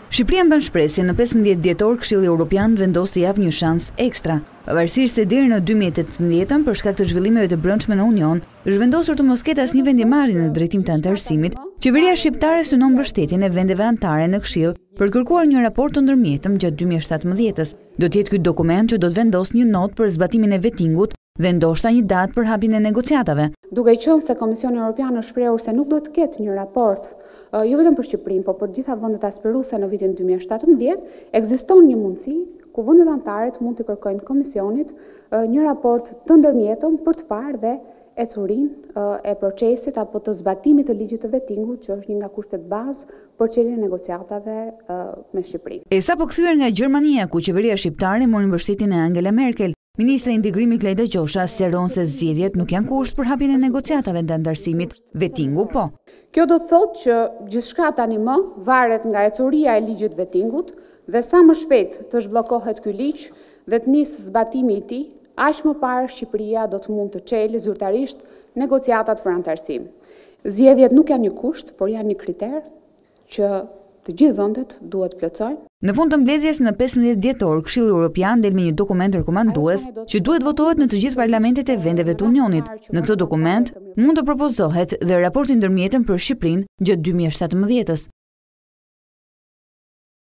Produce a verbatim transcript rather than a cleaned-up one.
Shqipëria mban shpresë se në pesëmbëdhjetë dhjetor Këshilli Evropian vendos të japë një shans ekstra. Pavarësisht se deri në dy mijë e tetëmbëdhjetë për shkak të zhvillimeve të brendshme në Union, është vendosur të mos ketë asnjë vendimmarrje në drejtim të anëtarësimit, qeveria shqiptare synon mbështetjen e vendeve anëtare në Këshill për kërkuar një raport të ndërmjetëm gjatë dy mijë e shtatëmbëdhjetës. Do të jetë ky dokument që do të vendosë një notë për zbatimin e vettingut dhe ndoshta një datë për hapjen e negociatave. Duke qenë se Komisioni Evropian është shprehur se nuk do të ketë një raport jo vetëm për Shqipërinë, por për gjitha vendet aspiruese në vitin dy mijë e shtatëmbëdhjetë, ekziston një mundësi ku vendet anëtare mund të kërkojnë Komisionit një raport të ndërmjetëm për të parë dhe ecurinë e procesit apo të zbatimit të ligjit të vettingut, që është një nga kushtet bazë për çeljen e negociatave me Shqipërinë. E sapo kthyer nga Gjermania, ku qeveria shqiptare mori mbështetjen e Angela Merkel, Ministra e Integrimit Klejda Gjosha sqaron se zgjedhjet nuk janë kusht për hapjen e negociatave ndaj anëtarësimit. Vettingu po. Kjo do të thotë që gjithçka tani më varet nga ecuria e ligjit vettingut dhe sa më shpejt të zhbllokohet ky ligj dhe të nisë zbatimi i tij, aq më parë Shqipëria do të mund të çelë zyrtarisht negociatat për anëtarësim. Zgjedhjet nuk janë një kusht, por janë një kriter që të gjithë vendet duhet plotësojnë. Në fund të mbledhjes në pesëmbëdhjetë dhjetor, Këshilli Evropian del me një dokument rekomandues që duhet votohet në të gjithë parlamentet e vendeve të Unionit. Në këtë dokument mund të propozohet dhe raporti ndërmjetëm për Shqipërinë gjatë dy mijë e shtatëmbëdhjetës.